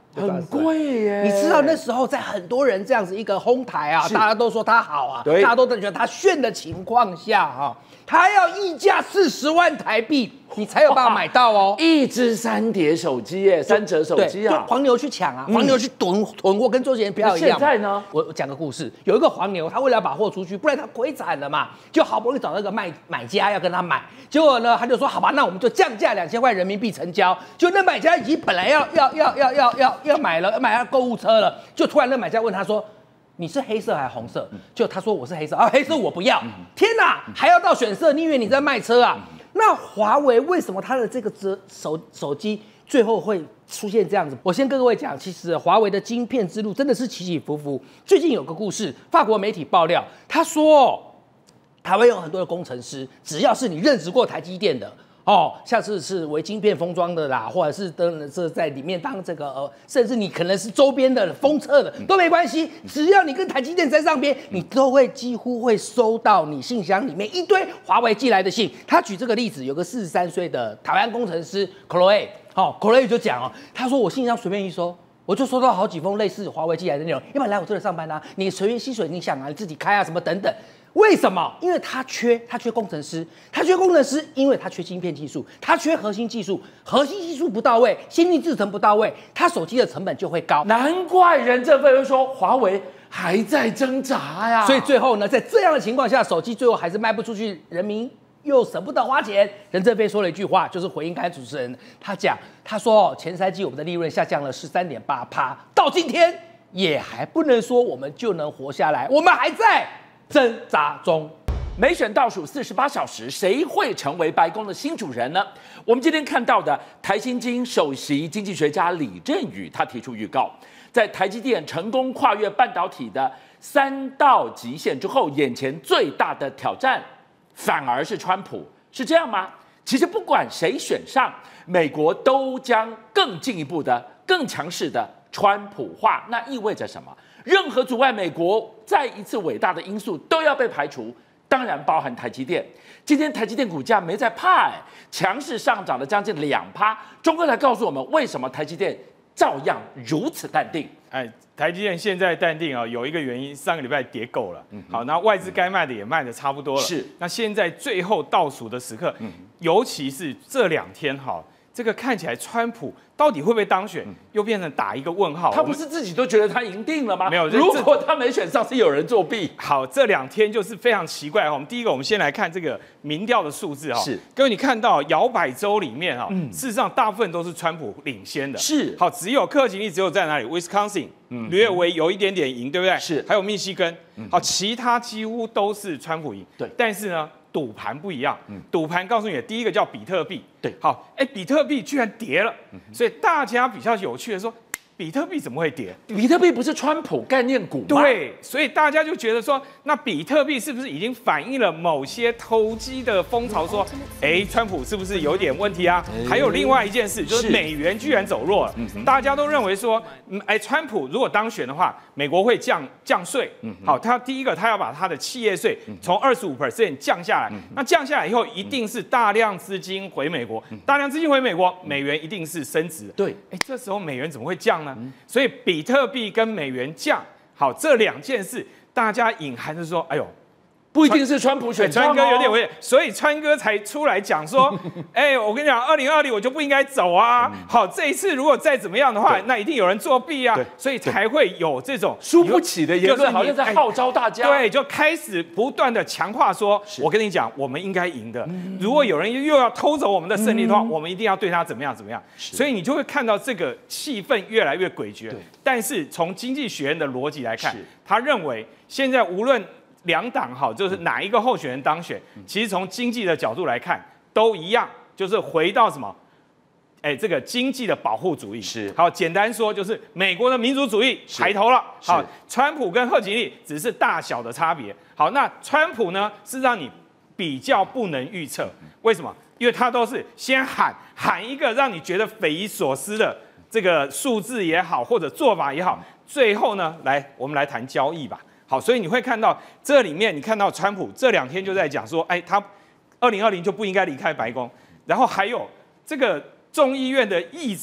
[SPEAKER 1] 很贵耶。
[SPEAKER 4] 你知道那时候在很多人这样子一个哄抬啊，大家都说他好啊，
[SPEAKER 1] 对，
[SPEAKER 4] 大家都觉得他炫的情况下啊，他要溢价40万台币，你才有办法买到哦。
[SPEAKER 1] 一只3碟手机耶，3折手机啊，
[SPEAKER 4] 就黄牛去抢啊，黄牛去囤货，跟周杰伦票一样。
[SPEAKER 1] 现在呢，
[SPEAKER 4] 我讲个故事，有一个黄牛，他为了要把货出去，不然他亏惨了嘛，就好不容易找那个买家要跟他买，结果呢，他就说好吧，那我们就降价2000块人民币成交。就那买家已经本来要买了购物车了，就突然那买家问他说：“你是黑色还是红色？”就他说我是黑色啊，黑色我不要。天哪，还要到选色？你以为你在卖车啊？那华为为什么它的这个手机最后会出现这样子？我先跟各位讲，其实华为的晶片之路真的是起起伏伏。最近有个故事，法国媒体爆料，他说台湾有很多的工程师，只要是你任职过台积电的。像是为晶片封装的啦，或者是在里面当这个甚至你可能是周边的封测的都没关系，只要你跟台积电在上边，你都会几乎会收到你信箱里面一堆华为寄来的信。他举这个例子，有个43岁的台湾工程师 Chloe，Chloe 就讲他说我信箱随便一收，我就收到好几封类似华为寄来的内容，要不然来我这里上班啊，你随便薪水你想啊，你自己开啊什么等等。为什么？因为他缺工程师，因为他缺晶片技术，他缺核心技术，核心技术不到位，先进制程不到位，他手机的成本就会高。
[SPEAKER 1] 难怪任正非会说华为还在挣扎呀。
[SPEAKER 4] 所以最后呢，在这样的情况下，手机最后还是卖不出去，人民又舍不得花钱。任正非说了一句话，就是回应刚才主持人，他说前3季我们的利润下降了13.8%，到今天也还不能说我们就能活下来，我们还在挣扎中。
[SPEAKER 1] 没选倒数48小时，谁会成为白宫的新主人呢？我们今天看到的台新金首席经济学家李振宇，他提出预告，在台积电成功跨越半导体的3道极限之后，眼前最大的挑战反而是川普，是这样吗？其实不管谁选上，美国都将更进一步的、更强势的川普化。那意味着什么？任何阻碍美国再一次伟大的因素都要被排除，当然包含台积电。今天台积电股价没在怕，强势上涨了将近2%。钟哥来告诉我们，为什么台积电照样如此淡定？
[SPEAKER 5] 台积电现在淡定啊，有一个原因，上个礼拜跌够了，好，那外资该卖的也卖的差不多了，
[SPEAKER 1] 是。
[SPEAKER 5] 那现在最后倒数的时刻，尤其是这2天哈，这个看起来川普到底会不会当选，又变成打一个问号。
[SPEAKER 1] 他不是自己都觉得他赢定了吗？
[SPEAKER 5] 没有，
[SPEAKER 1] 如果他没选上，是有人作弊。
[SPEAKER 5] 好，这2天就是非常奇怪哈。我们第一个，我们先来看这个民调的数字哈。
[SPEAKER 1] 是，
[SPEAKER 5] 各位你看到摇摆州里面哈，事实上大部分都是川普领先的。
[SPEAKER 1] 是，
[SPEAKER 5] 好，只有克勤利只有在哪里 ？Wisconsin，略微有一点点赢，对不对？
[SPEAKER 1] 是，
[SPEAKER 5] 还有密西根。好，其他几乎都是川普赢。
[SPEAKER 1] 对，
[SPEAKER 5] 但是呢，赌盘不一样。赌盘告诉你，第一个叫比特币。
[SPEAKER 1] 对，
[SPEAKER 5] 好，比特币居然跌了，所以大家比较有趣的说，比特币怎么会跌？
[SPEAKER 1] 比特币不是川普概念股吗？
[SPEAKER 5] 对，所以大家就觉得说，那比特币是不是已经反映了某些投机的风潮？说，川普是不是有点问题啊？还有另外一件事，就是美元居然走弱了。大家都认为说，川普如果当选的话，美国会降税。好，他第一个他要把他的企业税从25% 降下来。那降下来以后，一定是大量资金回美国，大量资金回美国，美元一定是升值。
[SPEAKER 1] 对，
[SPEAKER 5] 这时候美元怎么会降呢？所以比特币跟美元降，好，这2件事，大家隐含着说，哎呦，
[SPEAKER 1] 不一定是川普选上
[SPEAKER 5] 川哥有点危险，所以川哥才出来讲说，我跟你讲，2020我就不应该走啊。好，这一次如果再怎么样的话，那一定有人作弊啊，所以才会有这种
[SPEAKER 1] 输不起的言论，好像在号召大家。
[SPEAKER 5] 对，就开始不断的强化说，我跟你讲，我们应该赢的。如果有人又要偷走我们的胜利的话，我们一定要对他怎么样怎么样。所以你就会看到这个气氛越来越诡谲。但是从经济学院的逻辑来看，他认为现在无论2党好，就是哪一个候选人当选，其实从经济的角度来看都一样，就是回到什么？这个经济的保护主义
[SPEAKER 1] 是
[SPEAKER 5] 好，简单说就是美国的民族主义抬头了。好，川普跟贺锦丽只是大小的差别。好，那川普呢是让你比较不能预测，为什么？因为他都是先喊一个让你觉得匪夷所思的这个数字也好，或者做法也好，最后呢，我们来谈交易吧。好，所以你会看到这里面，你看到川普这2天就在讲说，他2020就不应该离开白宫，然后还有这个众议院的议长，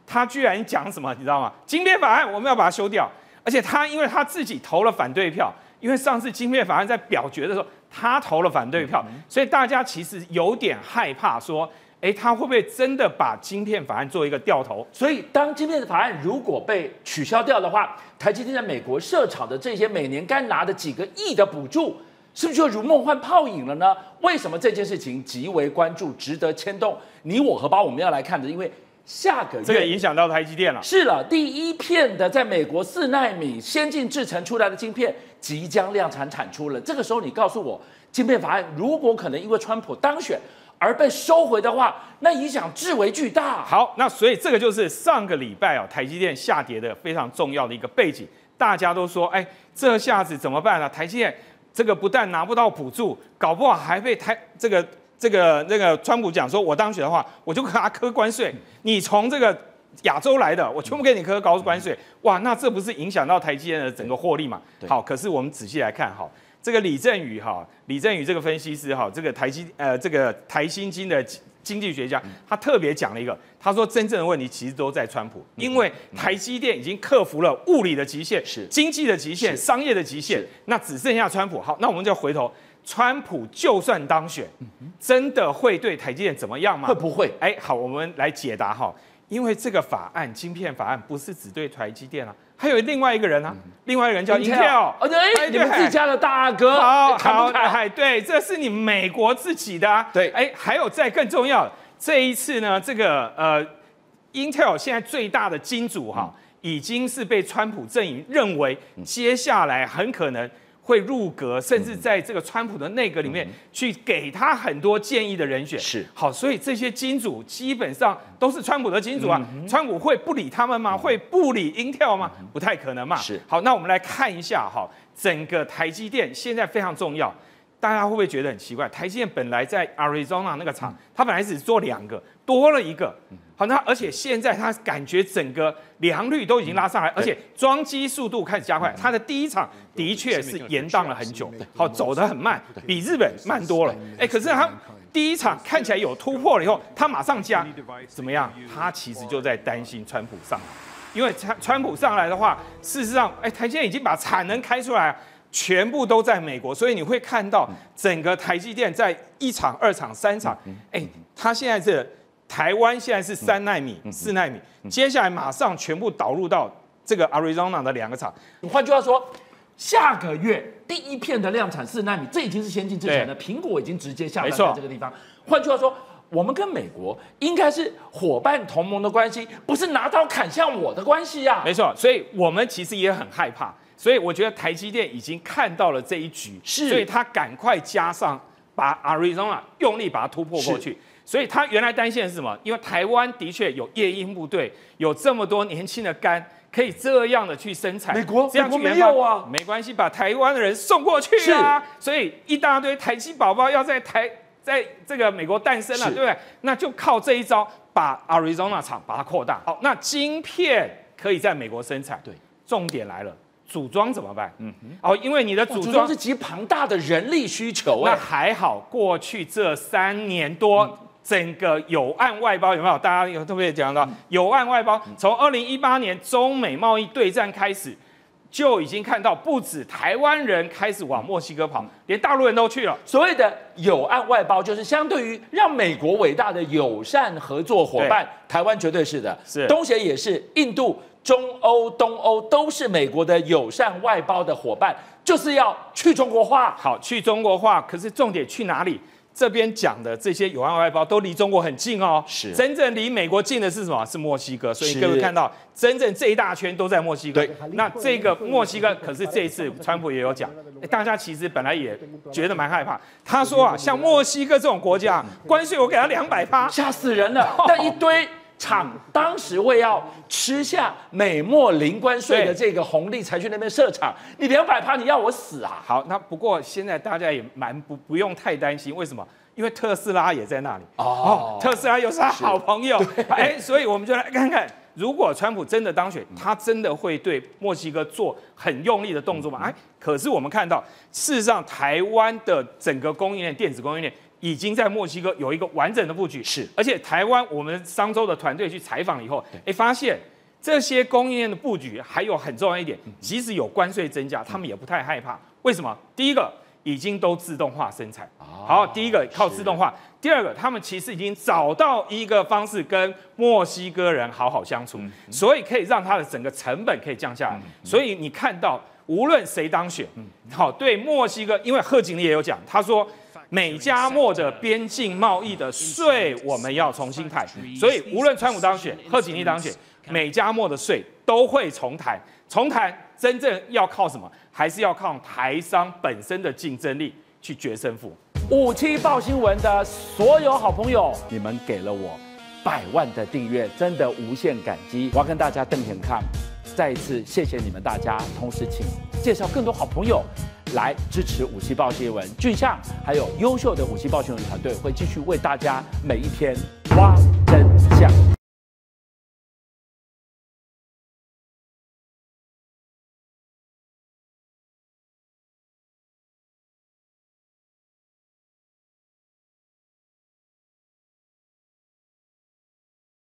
[SPEAKER 5] 他居然讲什么，你知道吗？晶片法案我们要把它修掉，而且因为他自己投了反对票，因为上次晶片法案在表决的时候，他投了反对票，所以大家其实有点害怕说，他会不会真的把晶片法案做一个掉头？
[SPEAKER 1] 所以当晶片法案如果被取消掉的话，台积电在美国设厂的这些每年该拿的几个亿的补助，是不是就如梦幻泡影了呢？为什么这件事情极为关注，值得牵动你我荷包？我们要来看的，因为下个月
[SPEAKER 5] 这个影响到台积电了。
[SPEAKER 1] 是了，第一片的在美国4奈米先进制程出来的晶片即将量产产出了。这个时候你告诉我，晶片法案如果可能因为川普当选而被收回的话，那影响至为巨大。
[SPEAKER 5] 好，那所以这个就是上个礼拜台积电下跌的非常重要的一个背景。大家都说，这下子怎么办呢？台积电这个不但拿不到补助，搞不好还被那个川普讲说，我当选的话，我就给他课关税。你从这个亚洲来的，我全部给你课高关税。哇，那这不是影响到台积电的整个获利嘛？好，可是我们仔细来看，这个李振宇这个分析师这个台新金的经济学家，他特别讲了一个，他说真正的问题其实都在川普，因为台积电已经克服了物理的极限、经济的极限、商业的极限，那只剩下川普。好，那我们就回头。川普就算当选，真的会对台积电怎么样吗？
[SPEAKER 1] 会不会？
[SPEAKER 5] 好，我们来解答因为这个法案，晶片法案不是只对台积电啊，还有另外一个人啊，另外一个人叫 Intel，
[SPEAKER 1] 你们自家的大哥，
[SPEAKER 5] 好，对，这是你美国自己的啊，
[SPEAKER 1] 对，
[SPEAKER 5] 还有再更重要的，这一次呢，这个Intel 现在最大的金主已经是被川普阵营认为接下来很可能会入阁，甚至在这个川普的内阁里面去给他很多建议的人选。
[SPEAKER 1] 是
[SPEAKER 5] 好，所以这些金主基本上都是川普的金主啊。川普会不理他们吗？会不理 Intel 吗？不太可能嘛。
[SPEAKER 1] 是
[SPEAKER 5] 好，那我们来看一下整个台积电现在非常重要。大家会不会觉得很奇怪？台积电本来在 Arizona 那个厂，它本来只做2个，多了1个。好，那而且现在它感觉整个良率都已经拉上来，而且装机速度开始加快。它的第一场的确是延宕了很久，好，走得很慢，比日本慢多了。可是它第一场看起来有突破了以后，它马上加，怎么样？它其实就在担心川普上来，因为川普上来的话，事实上，台积电已经把产能开出来。全部都在美国，所以你会看到整个台积电在1场、2场、3场，它现在台湾现在是3奈米、4奈米，接下来马上全部导入到这个 Arizona 的2个厂。
[SPEAKER 1] 换句话说，下个月第一片的量产4奈米，这已经是先进制程的，苹果已经直接下单在这个地方。换句话说，我们跟美国应该是伙伴同盟的关系，不是拿刀砍向我的关系呀。
[SPEAKER 5] 没错，所以我们其实也很害怕。所以我觉得台积电已经看到了这一局，所以他赶快加上把 Arizona 用力把它突破过去。所以他原来担心的是什么？因为台湾的确有夜鹰部队，有这么多年轻的肝，可以这样的去生产。
[SPEAKER 1] 美国
[SPEAKER 5] 这样去
[SPEAKER 1] 没有啊，
[SPEAKER 5] 没关系，把台湾的人送过去啊。所以一大堆台积宝宝要在这个美国诞生了，对不对？那就靠这一招，把 Arizona 厂把它扩大。好，那晶片可以在美国生产。
[SPEAKER 1] 对，
[SPEAKER 5] 重点来了。组装怎么办？因为你的组
[SPEAKER 1] 装是极庞大的人力需求。
[SPEAKER 5] 那还好，过去这3年多，整个有岸外包有没有？大家有特别讲到有岸外包，从2018年中美贸易对战开始，就已经看到不止台湾人开始往墨西哥跑，连大陆人都去了。
[SPEAKER 1] 所谓的有岸外包，就是相对于让美国伟大的友善合作伙伴，台湾绝对是的，东协也是，印度。中欧、东欧都是美国的友善外包的伙伴，就是要去中国化。
[SPEAKER 5] 好，去中国化，可是重点去哪里？这边讲的这些有岸外包都离中国很近哦。
[SPEAKER 1] 是，
[SPEAKER 5] 真正离美国近的是什么？是墨西哥。所以各位看到，真正这一大圈都在墨西哥。那这个墨西哥，可是这一次川普也有讲，大家其实本来也觉得蛮害怕。他说像墨西哥这种国家，关税我给他200%，
[SPEAKER 1] 吓死人了。但一堆。厂当时为要吃下美墨零关税的这个红利，才去那边设厂。你200%，你要我死啊？
[SPEAKER 5] 好，那不过现在大家也不用太担心，为什么？因为特斯拉也在那里特斯拉又是他好朋友，所以我们就来看看，如果川普真的当选，他真的会对墨西哥做很用力的动作吗？可是我们看到，事实上台湾的整个供应链、电子供应链已经在墨西哥有一个完整的布局，
[SPEAKER 1] 是，
[SPEAKER 5] 而且台湾我们商周的团队去采访以后，发现这些供应链的布局还有很重要一点，即使有关税增加，他们也不太害怕。为什么？第一个，已经都自动化生产。好，第一个靠自动化，第二个，他们其实已经找到一个方式跟墨西哥人好好相处，所以可以让它的整个成本可以降下来。所以你看到，无论谁当选，好，对墨西哥，因为贺锦丽也有讲，他说。美加墨的边境贸易的税我们要重新谈，所以无论川普当选、贺锦丽当选，美加墨的税都会重谈。重谈真正要靠什么？还是要靠台商本身的竞争力去决胜负。
[SPEAKER 1] 57报新闻的所有好朋友，你们给了我100万的订阅，真的无限感激。我要跟大家瞪眼看，再一次谢谢你们大家，同时请介绍更多好朋友来支持57报新闻。俊相还有优秀的57报新闻团队会继续为大家每一天挖真相。